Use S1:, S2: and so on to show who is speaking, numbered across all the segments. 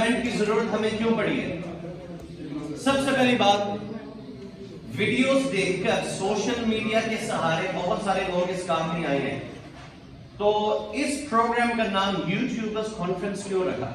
S1: Internet کی ضرورت ہمیں کیوں پڑی ہے؟ سب سے پہلی بات، ویڈیوز دیکھ کر سوشل میڈیا کے سہارے بہت سارے لوگ اس کام میں آئے ہیں. تو اس پروگرام کا نام یوٹیوبرز کانفرنس کیوں رکھا؟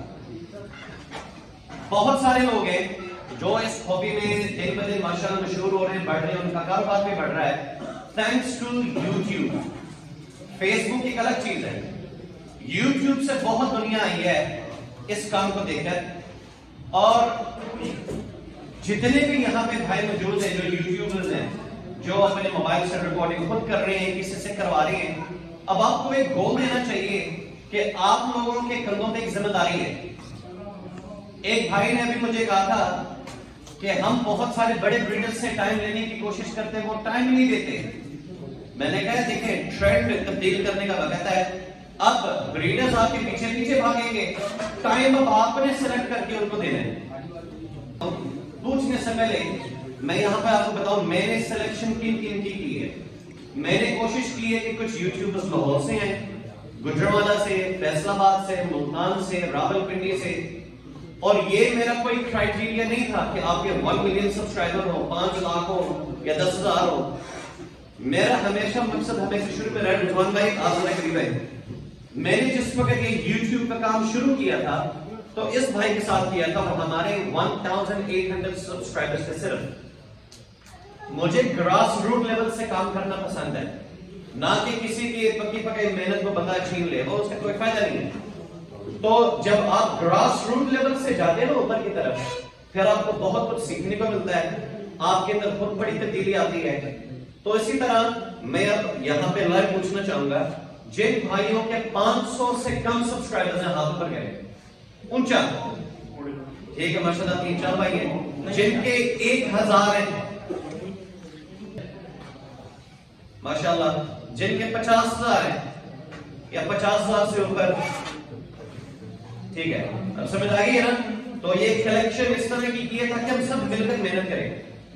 S1: بہت سارے لوگ ہیں جو اس ہابی میں دن بہ دن ماشاءاللہ مشہور ہو رہے ہیں، بڑھ رہے ہیں، ان کا کاروبار بھی بڑھ رہا ہے thanks to YouTube. Facebook ایک الگ چیز ہے، یوٹیوب سے بہت دنیا آئی ہے اس کام کو دیکھ کر. اور جتنے بھی یہاں پہ بھائی موجود ہیں جو یوٹیوبرز ہیں، جو اپنے موبائل سے ریکارڈنگ خود کر رہے ہیں، کسی سے کروا رہے ہیں، اب آپ کو ایک گول دینا چاہیے کہ آپ لوگوں کے کندھوں پہ ایک ذمہ داری ہے. ایک بھائی نے ابھی مجھے کہا تھا کہ ہم بہت سارے بڑے بریڈر سے ٹائم لینے کی کوشش کرتے ہیں، وہ ٹائم نہیں دیتے. میں نے کہا دیکھیں ٹرینڈ تبدیل کرنے کا وقت ہے، اب بریڈرز آپ کے پیچھے پیچھے بھاگیں گے، ٹائم اب آپ نے سلیکٹ کر کے ان کو دینا ہے. پوچھنے سے پہلے میں یہاں پہ آپ کو بتاؤں میں نے سلیکشن کن کی ہے. میں نے کوشش کی ہے کہ کچھ یوٹیوبرز لاہور سے ہیں، گجرانوالہ سے، فیصل آباد سے، ملتان سے، راولپنڈی سے. اور یہ میرا کوئی کرائٹیریا نہیں تھا کہ آپ کے 1 ملین سبسکرائبر ہو، 5 لاکھ ہو یا 10,000 ہو. میرا ہمیشہ مقصد ہمیشہ شروع میں رہا. رضوان بھائی آپ ذرا قریب ہے، میں نے جس وقت یہ یوٹیوب کا کام شروع کیا تھا تو اس بھائی کے ساتھ کیا تھا، وہ ہمارے 1800 سبسکرائبرز تھے صرف. مجھے گراس روٹ لیول سے کام کرنا پسند ہے، نہ کہ کسی کی پکی پکی محنت کو بندہ چھین لے، وہ اس کا کوئی فائدہ نہیں ہے. تو جب آپ گراس روٹ لیول سے جاتے ہیں اوپر کی طرف، پھر آپ کو بہت کچھ سیکھنے کو ملتا ہے، آپ کی طرف بہت بڑی تبدیلی آتی ہے. تو اسی طرح میں اب یہاں پہ لائیو پوچھنا چاہوں گا، جن بھائیوں کے 500 سے کم سبسکرائبرز ہیں ہاتھ پر گئے اونچا، ٹھیک ہے ماشاءاللہ 3-4 بھائی ہیں. جن کے 1000 ہیں ماشاءاللہ، جن کے 50,000 ہیں یا 50,000 سے اوپر، ٹھیک ہے اب سمجھ آ گئی ہے نا. تو یہ کلیکشن اس طرح کی ہے تاکہ ہم سب مل کر محنت کریں.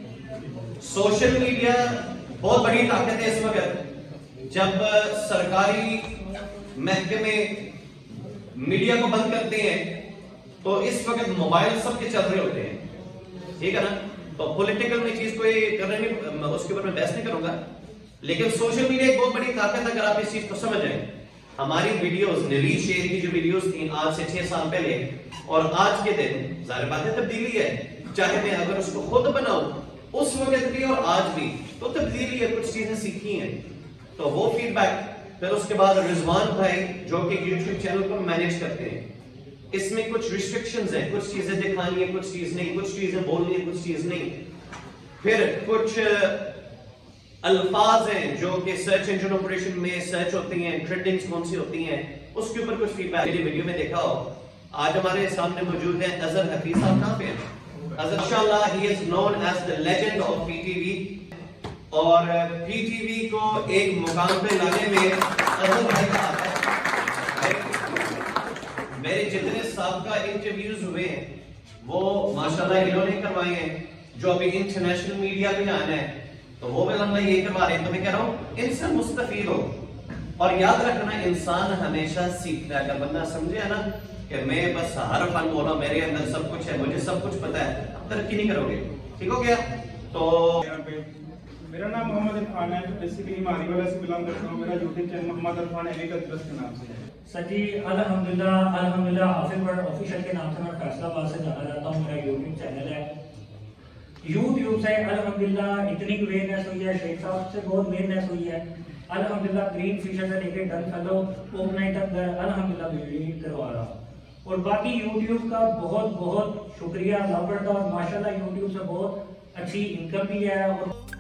S1: سوشل میڈیا بہت بڑی طاقت ہے اس وقت. جب سرکاری محکمے میڈیا کو بند کرتے ہیں تو اس وقت موبائل سب کے چل رہے ہوتے ہیں، ٹھیک ہے نا. تو پولیٹیکل میں چیز کوئی کرنے نہیں، اس کے اوپر میں بحث نہیں کروں گا، لیکن سوشل میڈیا ایک بہت بڑی طاقت ہے اگر آپ اس چیز کو سمجھ جائیں. ہماری ویڈیوز، نوید شیر کی جو ویڈیوز تھیں آج سے 6 سال پہلے اور آج کے دن، ظاہر بات ہے تبدیلی ہے. چاہے میں اگر اس کو خود بناؤں اس وقت بھی اور آج بھی تو تبدیلی ہے، کچھ چیزیں سیکھی ہیں. تو وہ فیڈ بیک. پھر اس کے بعد رضوان بھائی جو کہ یوٹیوب چینل کو مینیج کرتے ہیں، اس میں کچھ ریسٹرکشنز ہیں، کچھ چیزیں دکھانی ہے، کچھ چیز نہیں، کچھ چیزیں بولنی ہے، کچھ چیز نہیں. پھر کچھ الفاظ ہیں جو کہ سرچ انجن آپریشن میں سرچ ہوتی ہیں، ٹرینڈنگز کون سی ہوتی ہیں، اس کے اوپر کچھ فیڈ بیک. میری ویڈیو میں دیکھا ہو آج ہمارے سامنے موجود ہیں اظہر حفیظ صاحب. کہاں پہ ہیں اظہر؟ انشاءاللہ he is known as the legend of PTV. اور پی ٹی وی کو ایک مقام پہ لانے میں اظہر بھائی کا ہاتھ ہے. میرے جتنے سابقہ انٹرویوز ہوئے ہیں وہ ماشاءاللہ انہوں نے کروائے ہیں. جو ابھی انٹرنیشنل میڈیا پہ آنا ہے تو وہ بھی اللہ یہ کروا رہے ہیں. تو میں کہہ رہا ہوں ان سے مستفید ہو. اور یاد رکھنا انسان ہمیشہ سیکھتا ہے. اگر بندہ سمجھے نا کہ میں بس ہر فن بول رہا ہوں، میرے اندر سب کچھ ہے، مجھے سب کچھ پتا ہے، ترقی نہیں کرو گے. ٹھیک ہو گیا؟ تو
S2: میرا نام محمد عرفان ہے، بیسیکلی ماری والا سے بلانگ کرتا ہوں. میرا YouTube channel Muhammad Irfan agricultures کے نام سے ہے.
S3: سر جی الحمدللہ آصف بٹ آفیشل کے نام سے میں فیصل آباد سے جانا جاتا ہوں. میرا یوٹیوب چینل ہے. یوٹیوب سے الحمدللہ اتنی اویئرنیس ہوئی ہے، شیخ صاحب سے بہت اویئرنیس ہوئی ہے الحمدللہ. گرین فشر سے لے کے ڈن فیلو اوورنائٹ تک الحمدللہ ویڈیو کروا رہا ہوں. اور باقی یوٹیوب کا بہت بہت شکریہ ادا کرتا ہوں. ماشاءاللہ یوٹیوب سے بہت اچھی انکم بھی ہے. اور